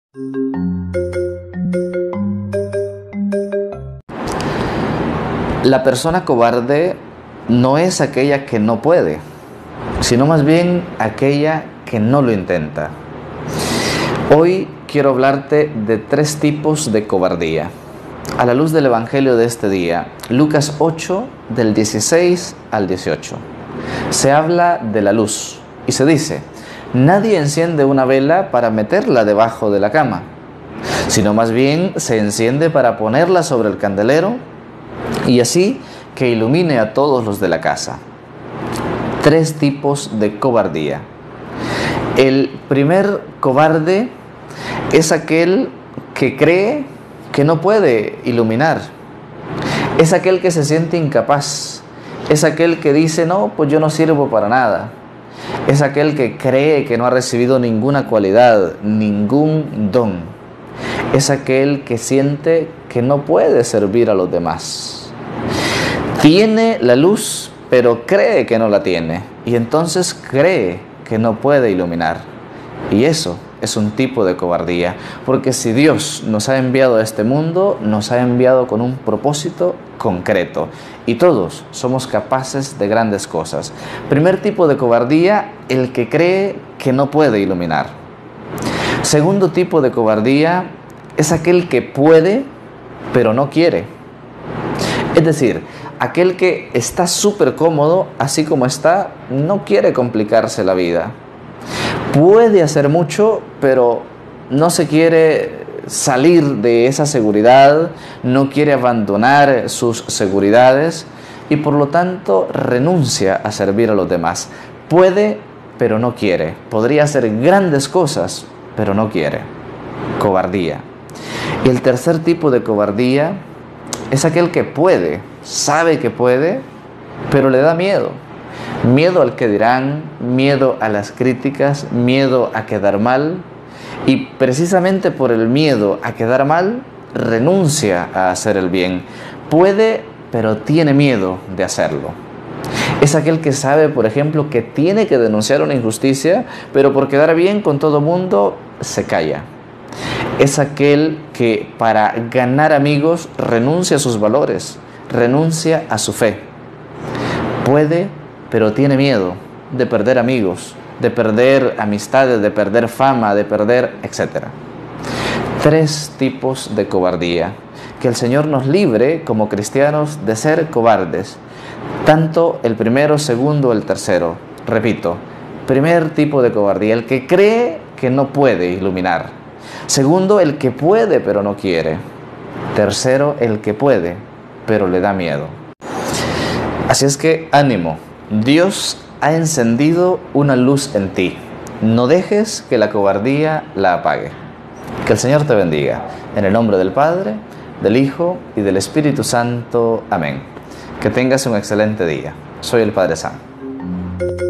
La persona cobarde no es aquella que no puede, sino más bien aquella que no lo intenta. Hoy quiero hablarte de 3 tipos de cobardía. A la luz del Evangelio de este día, Lucas 8, del 16 al 18. Se habla de la luz y se dice: nadie enciende una vela para meterla debajo de la cama, sino más bien se enciende para ponerla sobre el candelero y así que ilumine a todos los de la casa. 3 tipos de cobardía. El primer cobarde es aquel que cree que no puede iluminar. Es aquel que se siente incapaz. Es aquel que dice: no, pues yo no sirvo para nada. Es aquel que cree que no ha recibido ninguna cualidad, ningún don. Es aquel que siente que no puede servir a los demás. Tiene la luz, pero cree que no la tiene. Y entonces cree que no puede iluminar. Y eso es un tipo de cobardía. Porque si Dios nos ha enviado a este mundo, nos ha enviado con un propósito concreto. Y todos somos capaces de grandes cosas. Primer tipo de cobardía, el que cree que no puede iluminar. Segundo tipo de cobardía es aquel que puede, pero no quiere. Es decir, aquel que está súper cómodo, así como está, no quiere complicarse la vida. Puede hacer mucho, pero no se quiere salir de esa seguridad, no quiere abandonar sus seguridades y por lo tanto renuncia a servir a los demás. Puede, pero no quiere. Podría hacer grandes cosas, pero no quiere. Cobardía. Y el tercer tipo de cobardía es aquel que puede, sabe que puede, pero le da miedo. Miedo al que dirán, miedo a las críticas, miedo a quedar mal. Y precisamente por el miedo a quedar mal, renuncia a hacer el bien. Puede, pero tiene miedo de hacerlo. Es aquel que sabe, por ejemplo, que tiene que denunciar una injusticia, pero por quedar bien con todo mundo, se calla. Es aquel que para ganar amigos renuncia a sus valores, renuncia a su fe. Puede, pero tiene miedo de perder amigos, de perder amistades, de perder fama, de perder, etc. 3 tipos de cobardía. Que el Señor nos libre como cristianos de ser cobardes. Tanto el primero, segundo, el tercero. Repito, primer tipo de cobardía, el que cree que no puede iluminar. Segundo, el que puede pero no quiere. Tercero, el que puede pero le da miedo. Así es que ánimo, Dios ha encendido una luz en ti. No dejes que la cobardía la apague. Que el Señor te bendiga. En el nombre del Padre, del Hijo y del Espíritu Santo. Amén. Que tengas un excelente día. Soy el Padre Sam.